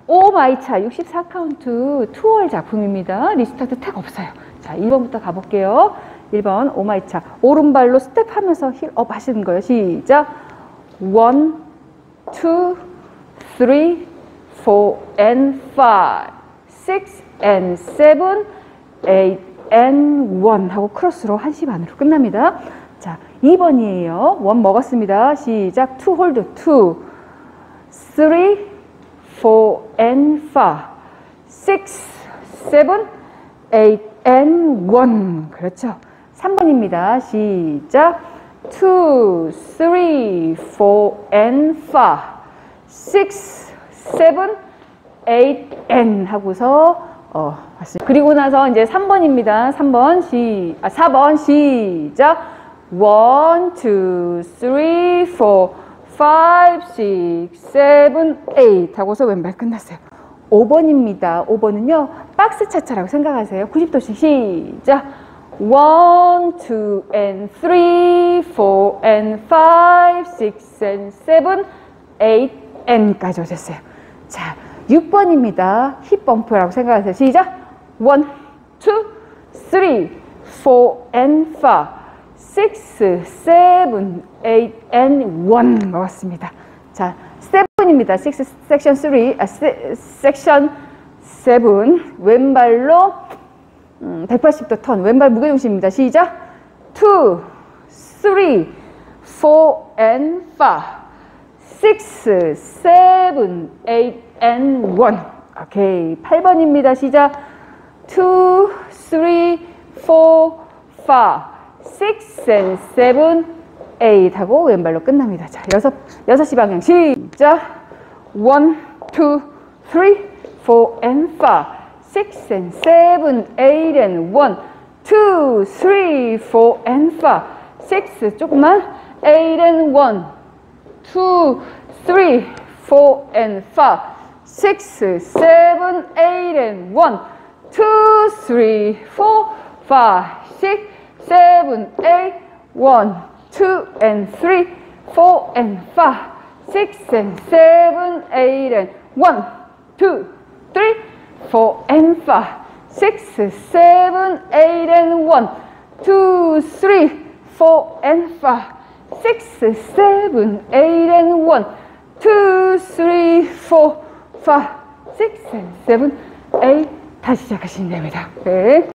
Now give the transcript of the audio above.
오 마이 차 64카운트 투월 작품입니다. 리스타트 택 없어요. 자, 1번부터 가볼게요. 1번 오 마이 차 오른발로 스텝하면서 힐업 하시는 거예요. 시작. 1, 2, 3, 4 and 5, 6 and 7, 8 and 1 하고 크로스로 1시 반으로 끝납니다. 자, 2번이에요. 1 먹었습니다. 시작. 2 홀드 2, 3, 4 and 5, 6, 7, 8 and 1. 그렇죠. 3번입니다. 시작. 2, 3, 4 and 5, 6, 7, 8 and 하고서 맞습니다. 그리고 나서 이제 3번입니다. 4번 시작. 1, 2, 3, 4, 5, 6, 7, 8 하고서 왼발 끝났어요. 5번입니다. 5번은요. 박스 차차라고 생각하세요. 90도씩 시작. 1, 2 and 3, 4 and 5, 6 and 7, 8 and까지 오셨어요. 자, 6번입니다. 힙 범프라고 생각하세요. 시작. 1, 2, 3, 4 and 5, 6, 7, 8 and 1 먹었습니다. 자, 7입니다. 6 섹션 3, 섹션 7 왼발로 180도 턴 왼발 무게중심입니다. 시작. 2, 3, 4 and 5, 6, 7, 8 and 1. 오케이. 8번입니다. 시작. 2, 3, 4, 5, 6 and 7, 8 하고 왼발로 끝납니다. 자, 6시 방향 시작. 1, 2, 3, 4 and 5, 6 and 7, 8 and 1, 2, 3, 4 and 5, 6 조금만 8 and 1, 2, 3, 4 and 5, 6, 7, 8 and 1, 2, 3, 4, 5, 6, 7, 8, 1, 2 and 3, 4 and 5, 6 and 7, 8 and 1, 2, 3, 4 and 5, 6, 7, 8 and 1, 2, 3, 4 and 5, 6, 7, 8 and 1, 2, 3, 4, 5, 6 and 7, 8 다시 시작하시면 됩니다. 네.